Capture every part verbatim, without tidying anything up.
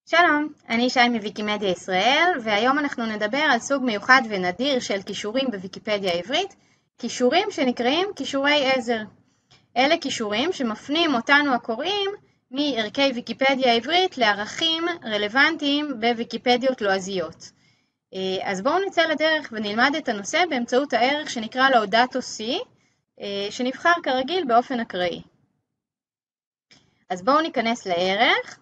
שלום, אני שי מוויקימדיה ישראל, והיום אנחנו נדבר על סוג מיוחד ונדיר של קישורים בוויקיפדיה העברית, קישורים שנקראים קישורי עזר. אלה קישורים שמפנים אותנו הקוראים מערכי ויקיפדיה העברית לערכים רלוונטיים בוויקיפדיות לועזיות. אז בואו נצא לדרך ונלמד את הנושא באמצעות הערך שנקרא לו דאטו סי, שנבחר כרגיל באופן אקראי. אז בואו ניכנס לערך.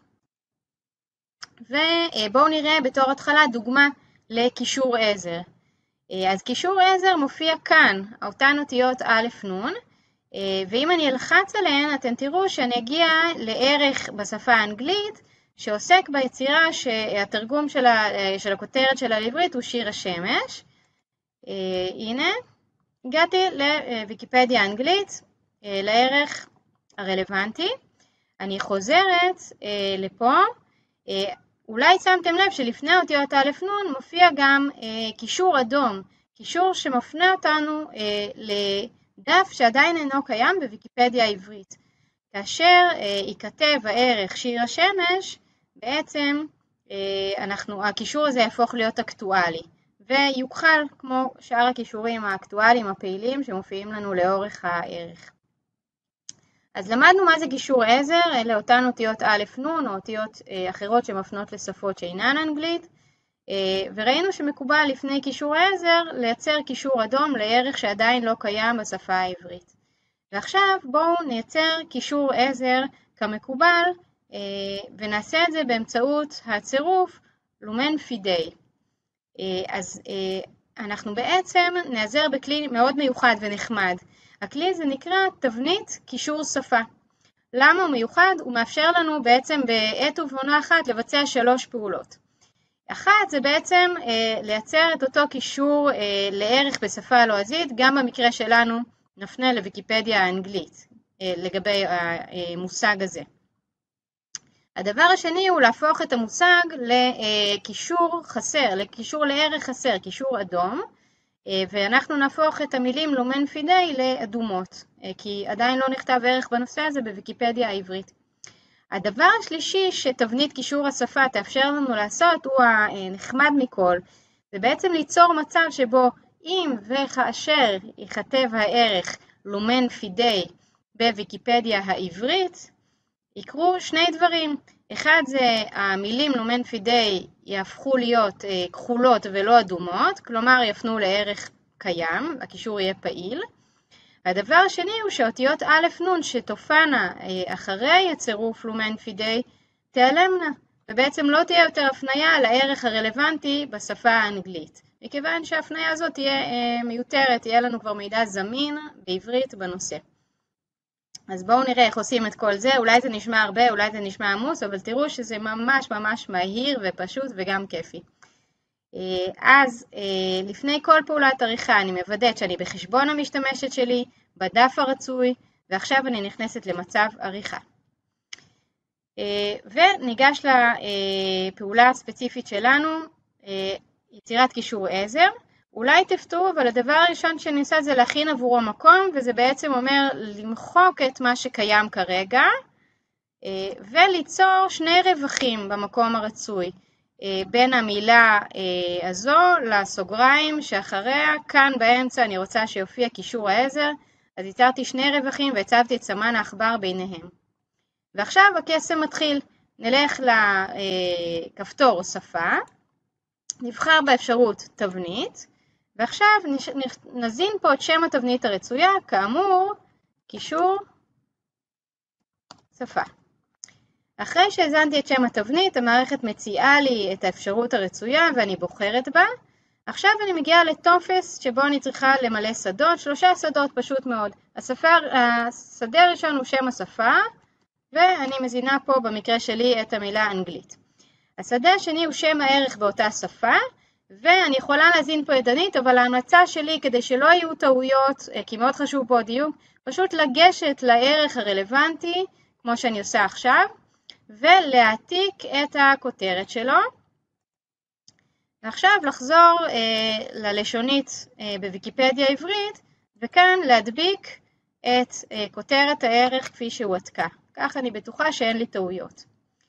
ובואו נראה בתור התחלה דוגמה לקישור עזר. אז קישור עזר מופיע כאן, אותן אותיות א' נ', ואם אני אלחץ עליהן אתם תראו שאני אגיע לערך בשפה האנגלית שעוסק ביצירה שהתרגום של, ה, של הכותרת שלה לעברית הוא שיר השמש. הנה, הגעתי לוויקיפדיה האנגלית, לערך הרלוונטי. אני חוזרת לפה. אולי שמתם לב שלפני אותיות א' נ' מופיע גם אה, קישור אדום, קישור שמפנה אותנו אה, לדף שעדיין אינו קיים בוויקיפדיה העברית. כאשר אה, ייכתב הערך שיר השמש, בעצם אה, אנחנו, הקישור הזה יהפוך להיות אקטואלי, ויוכל כמו שאר הקישורים האקטואליים הפעילים שמופיעים לנו לאורך הערך. אז למדנו מה זה קישור עזר, אלה אותן אותיות א' נ' או אותיות אחרות שמפנות לשפות שאינן אנגלית, וראינו שמקובל לפני קישור עזר לייצר קישור אדום לערך שעדיין לא קיים בשפה העברית. ועכשיו בואו נייצר קישור עזר כמקובל, ונעשה את זה באמצעות הצירוף לומן פידי. אז אנחנו בעצם נעזר בכלי מאוד מיוחד ונחמד. הכלי זה נקרא תבנית קישור שפה. למה הוא מיוחד? הוא מאפשר לנו בעצם בעת ובעונה אחת לבצע שלוש פעולות. אחת זה בעצם אה, לייצר את אותו קישור אה, לערך בשפה הלועזית, גם במקרה שלנו נפנה לוויקיפדיה האנגלית אה, לגבי המושג הזה. הדבר השני הוא להפוך את המושג לקישור חסר, לקישור לערך חסר, קישור אדום, ואנחנו נהפוך את המילים לומן פידי לאדומות, כי עדיין לא נכתב ערך בנושא הזה בוויקיפדיה העברית. הדבר השלישי שתבנית קישור השפה תאפשר לנו לעשות הוא הנחמד מכל, זה בעצם ליצור מצב שבו אם וכאשר ייכתב הערך לומן פידי בוויקיפדיה העברית, יקרו שני דברים. אחד זה המילים לומן פידי יהפכו להיות אה, כחולות ולא אדומות, כלומר יפנו לערך קיים, הקישור יהיה פעיל. הדבר השני הוא שאותיות א' נ' שתופענה אה, אחרי הצירוף לומן פידי תיעלמנה, ובעצם לא תהיה יותר הפניה לערך הרלוונטי בשפה האנגלית. מכיוון שההפניה הזאת תהיה אה, מיותרת, תהיה לנו כבר מידע זמין בעברית בנושא. אז בואו נראה איך עושים את כל זה, אולי זה נשמע הרבה, אולי זה נשמע עמוס, אבל תראו שזה ממש ממש מהיר ופשוט וגם כיפי. אז לפני כל פעולת עריכה אני מוודאת שאני בחשבון המשתמשת שלי, בדף הרצוי, ועכשיו אני נכנסת למצב עריכה. וניגש לפעולה הספציפית שלנו, יצירת קישור עזר. אולי תפתרו, אבל הדבר הראשון שאני עושה זה להכין עבורו מקום, וזה בעצם אומר למחוק את מה שקיים כרגע, וליצור שני רווחים במקום הרצוי, בין המילה הזו לסוגריים שאחריה, כאן באמצע אני רוצה שיופיע קישור העזר, אז יצרתי שני רווחים והצבתי את סמן העכבר ביניהם. ועכשיו הקסם מתחיל, נלך לכפתור שפה, נבחר באפשרות תבנית, ועכשיו נזין פה את שם התבנית הרצויה, כאמור, קישור שפה. אחרי שהזנתי את שם התבנית, המערכת מציעה לי את האפשרות הרצויה ואני בוחרת בה. עכשיו אני מגיעה לטופס שבו אני צריכה למלא שדות, שלושה שדות פשוט מאוד. השפה, השדה הראשון הוא שם השפה, ואני מזינה פה במקרה שלי את המילה אנגלית. השדה השני הוא שם הערך באותה שפה, ואני יכולה להזין פה ידנית, אבל ההמלצה שלי כדי שלא יהיו טעויות, כי מאוד חשוב פה דיוק, פשוט לגשת לערך הרלוונטי, כמו שאני עושה עכשיו, ולהעתיק את הכותרת שלו. ועכשיו לחזור אה, ללשונית אה, בוויקיפדיה העברית, וכאן להדביק את אה, כותרת הערך כפי שהועתקה. כך אני בטוחה שאין לי טעויות.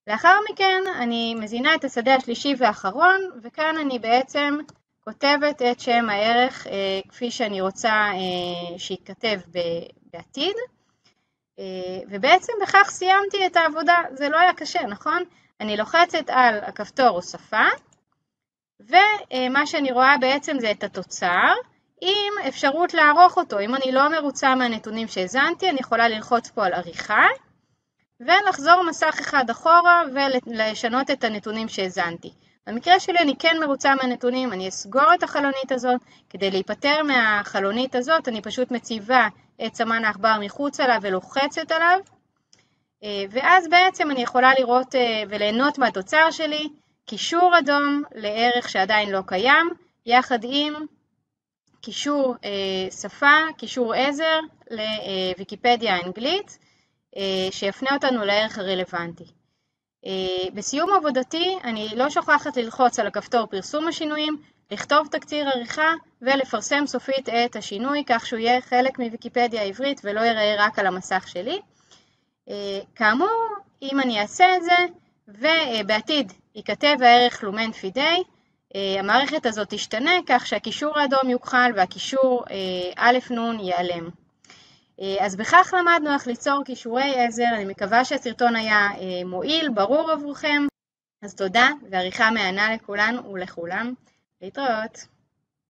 לאחר מכן אני מזינה את השדה השלישי והאחרון, וכאן אני בעצם כותבת את שם הערך אה, כפי שאני רוצה אה, שיכתב בעתיד, אה, ובעצם בכך סיימתי את העבודה. זה לא היה קשה, נכון? אני לוחצת על הכפתור הוספה, ומה שאני רואה בעצם זה את התוצר, עם אפשרות לערוך אותו. אם אני לא מרוצה מהנתונים שהזנתי, אני יכולה ללחוץ פה על עריכה, ולחזור מסך אחד אחורה ולשנות את הנתונים שהזנתי. במקרה שלי אני כן מרוצה מהנתונים, אני אסגור את החלונית הזאת. כדי להיפטר מהחלונית הזאת, אני פשוט מציבה את סמן העכבר מחוץ עליו ולוחצת עליו, ואז בעצם אני יכולה לראות וליהנות מהתוצר שלי, קישור אדום לערך שעדיין לא קיים, יחד עם קישור אה, שפה, קישור עזר לוויקיפדיה האנגלית, אה, שיפנה אותנו לערך הרלוונטי. אה, בסיום עבודתי אני לא שוכחת ללחוץ על הכפתור פרסום השינויים, לכתוב תקציר עריכה ולפרסם סופית את השינוי, כך שהוא יהיה חלק מוויקיפדיה העברית ולא ייראה רק על המסך שלי. אה, כאמור, אם אני אעשה את זה, ובעתיד ייכתב הערך לומן פידי, המערכת הזאת תשתנה כך שהקישור האדום יוכחל והקישור א' נ' ייעלם. אז בכך למדנו איך ליצור קישורי עזר. אני מקווה שהסרטון היה מועיל, ברור עבורכם. אז תודה ועריכה מהנה לכולן ולכולם. להתראות.